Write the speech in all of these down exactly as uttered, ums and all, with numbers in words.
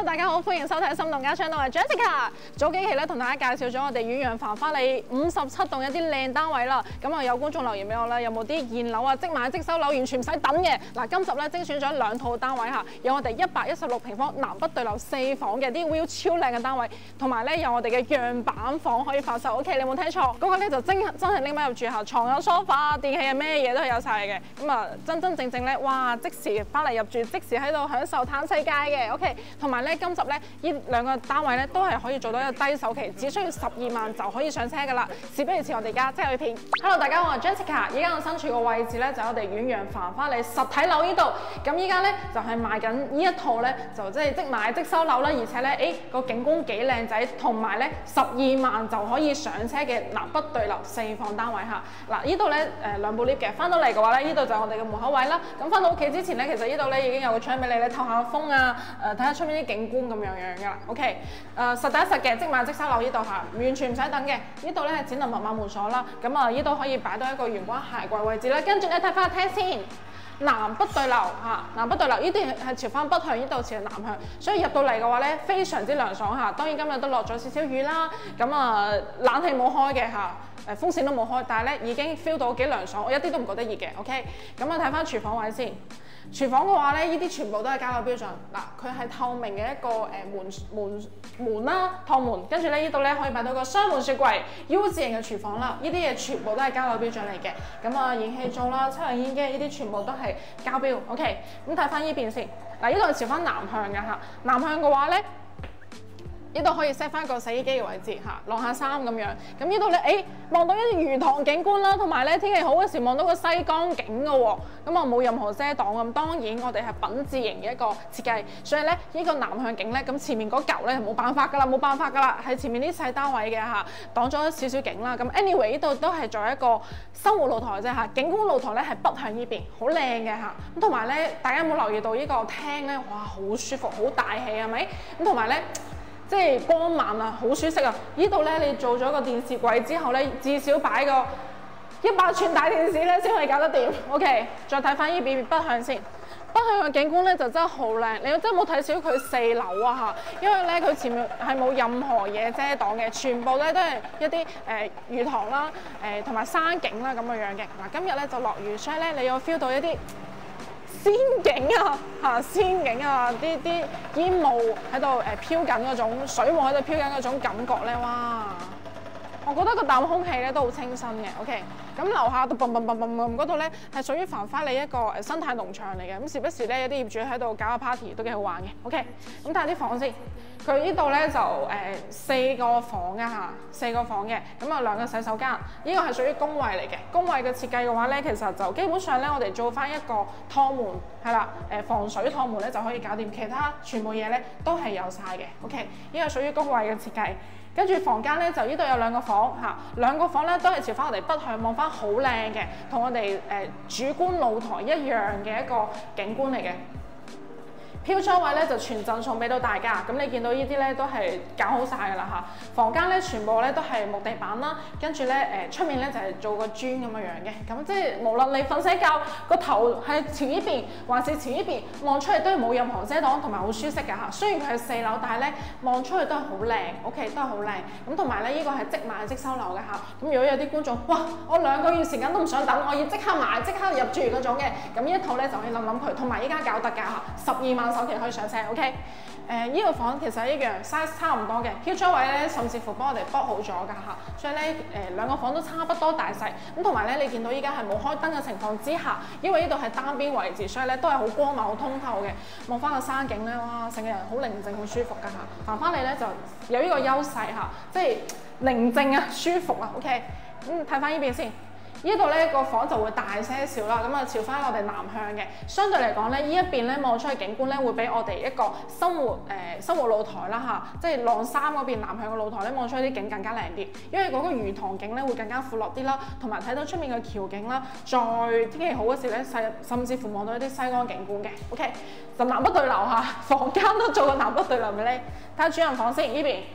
Hello， 大家好，歡迎收睇《心動家 channel》，我係 Jessica。早幾期咧同大家介紹咗我哋遠洋繁花里五十七棟一啲靚單位啦。咁啊有觀眾留言俾我啦，有冇啲現樓啊即買即收樓，完全唔使等嘅？嗱，今集咧精選咗兩套單位嚇，有我哋一百一十六平方南北對流四房嘅啲 view 超靚嘅單位，同埋咧有我哋嘅樣板房可以發售。OK， 你冇聽錯，嗰、那個咧就真真係拎翻入住嚇，床有 sofa、電器啊咩嘢都有晒嘅。咁啊真真正正咧，哇！即時翻嚟入住，即時喺度享受嘆世界嘅。OK， 同埋咧今集咧呢兩個單位咧都係可以做到一個低首期，只需要十二萬就可以上車㗎啦。事不宜遲，我哋而家即刻去片。Hello， 大家好，我係 Jessica。而家我身處個位置咧就係我哋遠洋繁花里實體樓呢度。咁依家咧就係賣緊呢一套咧，就即係即買即收樓啦。而且咧，誒個景觀幾靚仔，同埋咧十二萬就可以上車嘅南北對流四房單位嚇。嗱，呢度咧誒兩部 lift 嘅，翻到嚟嘅話咧，呢度就係我哋嘅門口位啦。咁翻到屋企之前咧，其實呢度咧已經有個窗俾你咧透下風啊，誒睇下出面啲景觀咁樣樣㗎啦。OK， 誒、呃、實打實嘅即買即收樓呢度嚇，完全唔使等嘅。呢度咧係展能密碼門鎖啦，咁啊呢度可以擺到一個玄關鞋櫃位置啦。跟住咧睇翻個廳先。南北對流嚇，南北對流呢啲係朝翻北向，呢度朝南向，所以入到嚟嘅話咧，非常之涼爽嚇。當然今日都落咗少少雨啦，咁啊冷氣冇開嘅嚇，誒風扇都冇開，但係咧已經 feel 到幾涼爽，我一啲都唔覺得熱嘅。OK， 咁啊睇翻廚房位先。廚房嘅話咧，呢啲全部都係交樓標準。嗱，佢係透明嘅一個誒門門門啦，趟門，跟住咧呢度咧可以擺到個雙門雪櫃 ，U 字型嘅廚房啦。呢啲嘢全部都係交樓標準嚟嘅。咁啊，燃氣灶啦、抽油煙機呢啲全部都係交標。OK， 咁睇翻呢邊先。嗱，呢度係朝翻南向嘅嚇。南向嘅話咧，呢度可以 set 翻個洗衣機嘅位置嚇，晾下衫咁樣。咁呢度咧，誒望到一啲魚塘景觀啦，同埋咧天氣好嘅時望到個西江景嘅喎。咁啊冇任何遮擋咁，當然我哋係品字型嘅一個設計，所以咧呢個南向景咧，咁前面嗰嚿咧冇辦法㗎啦，冇辦法㗎啦，係前面啲細單位嘅嚇，擋咗少少景啦。咁 anyway 呢度都係作為一個生活露台啫嚇，景觀露台咧係北向呢邊，好靚嘅嚇。咁同埋咧，大家有冇留意到呢個廳咧？哇，好舒服，好大氣係咪？咁同埋咧。即係光猛啊，好舒適啊！呢度咧，你做咗個電視櫃之後咧，至少擺個一百寸大電視咧，先可以搞得掂。OK， 再睇翻呢邊北向先，北向嘅景觀咧就真係好靚，你真係冇睇少佢四樓啊嚇！因為咧佢前面係冇任何嘢遮擋嘅，全部咧都係一啲誒、呃、魚塘啦，誒同埋山景啦咁嘅樣嘅。嗱，今日咧就落雨，所以咧你有 feel 到一啲仙景啊嚇，仙景啊，啲啲煙霧喺度誒飄緊嗰種水霧喺度飄緊嗰種感覺咧，哇！我覺得個啖空氣咧都好清新嘅。OK， 咁樓下度嘣嘣嘣嘣嘣嗰度咧係屬於繁花里一個誒生態農場嚟嘅，咁時不時咧有啲業主喺度搞下 party 都幾好玩嘅。OK， 咁睇下啲房先。佢呢度咧就誒、呃、四個房啊嚇，四個房嘅，咁啊兩個洗手間，呢、這個係屬於公衞嚟嘅。公衞嘅設計嘅話咧，其實就基本上咧，我哋做翻一個趟門係啦，誒防水趟門咧就可以搞掂，其他全部嘢咧都係有晒嘅。OK， 呢個屬於公衞嘅設計。跟住房間咧就呢度有兩個房嚇，兩個房咧都係朝翻我哋北向望翻好靚嘅，同我哋誒、呃、主觀露台一樣嘅一個景觀嚟嘅。飄窗位咧就全贈送俾到大家，咁你見到呢啲咧都係搞好晒㗎啦嚇。房間咧全部咧都係木地板啦，跟住咧誒出面咧就係、是、做個磚咁樣樣嘅，咁即係無論你瞓醒覺個頭係朝呢邊還是朝呢邊，望出嚟都係冇任何遮擋，同埋好舒適㗎嚇。雖然佢係四樓，但係咧望出去都係好靚 ，OK 都係好靚。咁同埋咧呢、這個係即買即收樓嘅嚇。咁如果有啲觀眾，哇！我兩個月時間都唔想等，我要即刻買即刻入住嗰種嘅，咁呢一套咧就可以諗諗佢。同埋依家搞特價嚇，十二萬首期可以上車 ，OK？ 誒、呃，依、這個房其實一樣 size 差唔多嘅，飄窗位咧甚至乎幫我哋 book 好咗㗎嚇，所以咧誒、呃、兩個房都差不多大細，咁同埋咧你見到依家係冇開燈嘅情況之下，因為呢度係單邊位置，所以咧都係好光猛、好通透嘅。望翻個山景咧，哇！成個人好寧靜、好舒服㗎嚇。行翻嚟咧就有呢個優勢嚇，即係寧靜啊、舒服啊 ，OK？ 咁睇翻呢邊先。呢度咧個房就會大些少啦，咁啊朝翻我哋南向嘅，相對嚟講咧，呢一邊咧望出去景觀咧會比我哋一個生活誒、呃、生活露台啦嚇，即係晾衫嗰邊南向嘅露台咧望出去啲景更加靚啲，因為嗰個魚塘景咧會更加闊落啲啦，同埋睇到出面嘅橋景啦，再天氣好嗰時咧，細甚至乎望到一啲西江景觀嘅 ，OK， 就南北對流嚇，房間都做個南北對流俾你，睇下主人房先呢邊。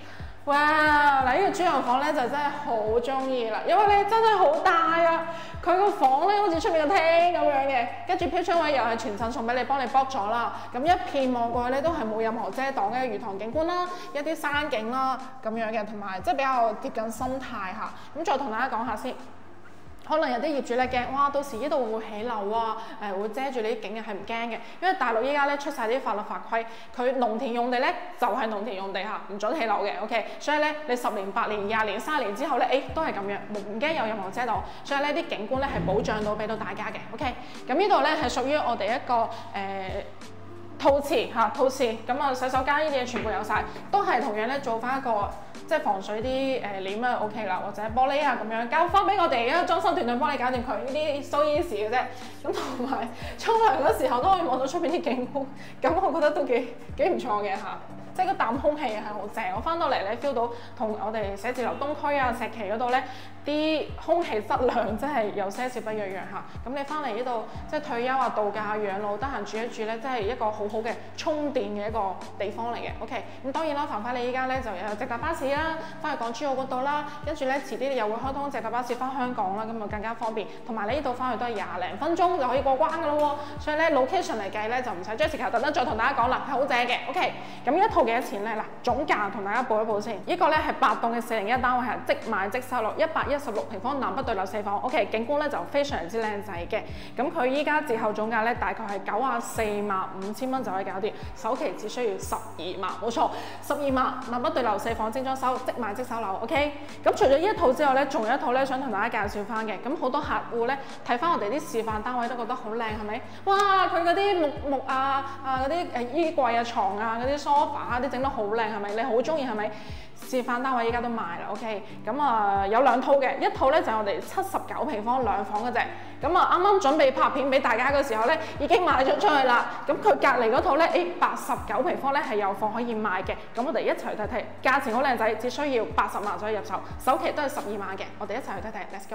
哇！嗱，呢個主人房咧就真係好中意啦，因為咧真係好大啊！佢個房咧好似出面個廳咁樣嘅，跟住飄窗位又係全層送俾你，幫你 book 咗啦。咁一片望過去咧都係冇任何遮擋嘅魚塘景觀啦，一啲山景啦咁樣嘅，同埋即係比較貼近生態嚇。咁再同大家講下先。可能有啲業主咧驚，哇！到時呢度會唔會起樓啊？誒、呃、會遮住你啲景嘅，係唔驚嘅，因為大陸依家咧出晒啲法律法規，佢農田用地咧就係、是、農田用地嚇，唔準起樓嘅 ，OK。所以咧你十年、八年、廿年、三十年之後咧，誒、欸、都係咁樣，唔驚有任何遮擋。所以咧啲景觀咧係保障到俾到大家嘅 ，OK。咁呢度咧係屬於我哋一個誒。呃套廁嚇，套廁咁啊，洗手間呢啲嘢全部有晒，都係同樣咧做翻一個即係防水啲誒簾啊 OK 啦，或者玻璃啊咁樣交翻俾我哋，而家裝修團隊幫你搞掂佢，呢啲 so easy 嘅啫。咁同埋沖涼嗰時候都可以望到出邊啲景觀，咁我覺得都幾幾唔錯嘅嚇。即係個啖空氣係好正，我翻到嚟咧 feel 到同我哋寫字樓東區啊、石岐嗰度咧啲空氣質量真係有些少不一樣嚇。咁你翻嚟呢度即係退休啊、度假啊、養老，得閒住一住咧，真係一個好好嘅充電嘅一個地方嚟嘅。OK，咁當然啦，繁花里依家咧就有直達巴士啦，翻去港珠澳嗰度啦，跟住咧遲啲又會開通直達巴士翻香港啦，咁啊更加方便。同埋你呢度翻去都係廿零分鐘就可以過關㗎咯喎，所以咧 location 嚟計咧就唔使 Jessica 特登再同大家講啦，係好正嘅。OK，咁一套幾多錢咧？嗱，總價同大家報一報先。呢、這個咧係八棟嘅四零一單位，係即買即收落，一百一十六平方，南北對流四房。OK， 景觀咧就非常之靚仔嘅。咁佢依家折後總價咧大概係九啊四萬五千蚊就可以搞掂，首期只需要十二萬，冇錯，十二萬，南北對流四房精裝修，即買即收樓。OK， 咁除咗呢一套之外咧，仲有一套咧想同大家介紹翻嘅。咁好多客戶咧睇翻我哋啲示範單位都覺得好靚，係咪？哇，佢嗰啲木木啊啊嗰啲誒衣櫃啊、床啊、嗰啲 sofa 啊啲整得好靚，係咪？你好中意係咪？示範單位依家都賣啦 ，OK， 咁啊、呃、有兩套嘅，一套咧就係、是、我哋七十九平方兩房嗰隻，咁啊啱啱準備拍片俾大家嘅時候咧，已經賣咗出去啦。咁佢隔離嗰套咧，誒八十九平方咧係有貨可以賣嘅，咁我哋一齊去睇睇，價錢好靚仔，只需要八十萬就可以入手，首期都係十二萬嘅，我哋一齊去睇睇 ，Let's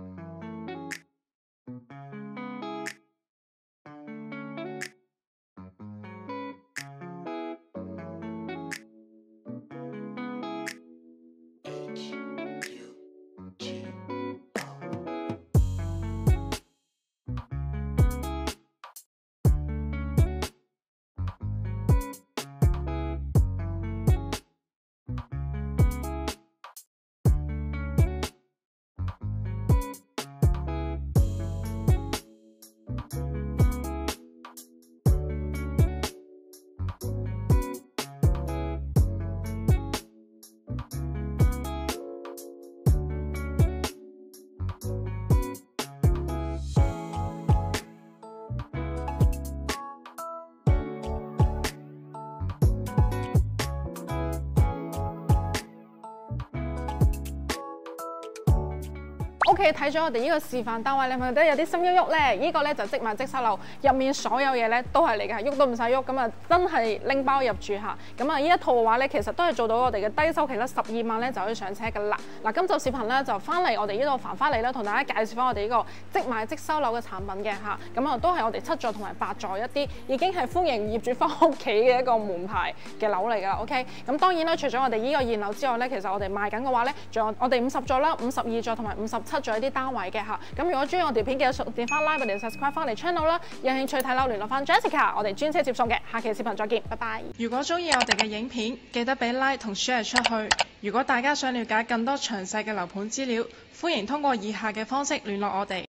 go。OK， 睇咗我哋呢個示範單位，你咪覺得有啲心喐喐咧？呢、這個咧就即買即收樓，入面所有嘢咧都係你嘅，喐都唔使喐，咁啊真係拎包入住嚇。咁啊呢一套嘅話咧，其實都係做到我哋嘅低首期啦，十二萬咧就可以上車㗎啦。嗱，今集視頻咧就翻嚟我哋呢度繁花里啦，同大家介紹翻我哋呢個即買即收樓嘅產品嘅嚇。咁啊都係我哋七座同埋八座一啲已經係歡迎業主翻屋企嘅一個門牌嘅樓嚟㗎啦。OK， 咁當然啦，除咗我哋呢個現樓之外咧，其實我哋賣緊嘅話咧，仲有我哋五十座啦、五十二座同埋五十七座一啲單位嘅嚇。咁如果中意我條片，記得點翻 like 我哋 subscribe 翻嚟 channel 啦。有興趣睇樓聯絡翻 Jessica， 我哋專車接送嘅。下期視頻再見，拜拜。如果中意我哋嘅影片，記得俾 like 同 share 出去。如果大家想了解更多詳細嘅樓盤資料，歡迎通過以下嘅方式聯絡我哋。